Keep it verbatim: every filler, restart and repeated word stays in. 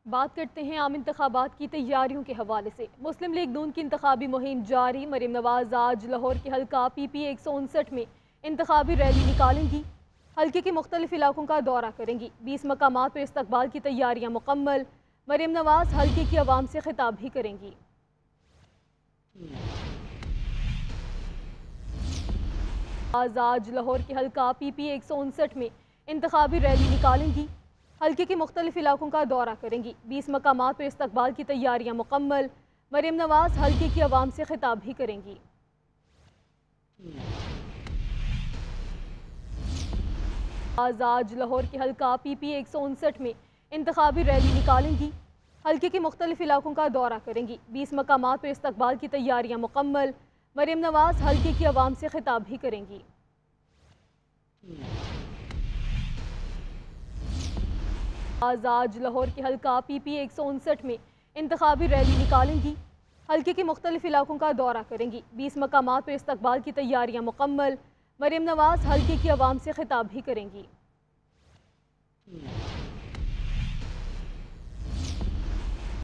बात करते हैं आम इंतखाबात की तैयारियों के हवाले से। मुस्लिम लीग नून की इंतखाबी मुहिम जारी। मरीम नवाज आज लाहौर के हल्का पी पी एक सौ उनसठ में इंतखाबी रैली निकालेंगी। हल्के के मुख्तलिफ इलाकों का दौरा करेंगी। बीस मकामात पर इस्तकबाल की तैयारियां मुकम्मल। मरीम नवाज हल्के की आवाम से खिताब भी करेंगी। आज आज लाहौर के हल्का पी पी एक सौ उनसठ में इंतखाबी रैली निकालेंगी। हल्के के मुख्तलिफ इलाकों का दौरा करेंगी। बीस मकामात पर इस्तकबाल की तैयारियां मुकम्मल। मरीम नवाज हल्के की आवाम से खिताब भी करेंगी। आज आज लाहौर के हल्का पी पी एक सौ उनसठ में इंतखाबी रैली निकालेंगी। हल्के के मुख्तलिफ इलाकों का दौरा करेंगी। बीस मकामात पर इस्तकबाल की तैयारियां मुकम्मल। मरीम नवाज हल्के की आवाम से खिताब भी करेंगी। आज आज लाहौर के हल्का पी पी एक सौ उनसठ में इंतखाबी रैली निकालेंगी। हल्के के मुख्तलिफ इलाकों का दौरा करेंगी। बीस मकामात पर इस्तकबाल की तैयारियां मुकम्मल। मरीम नवाज हल्के की आवाम से खिताब भी करेंगी।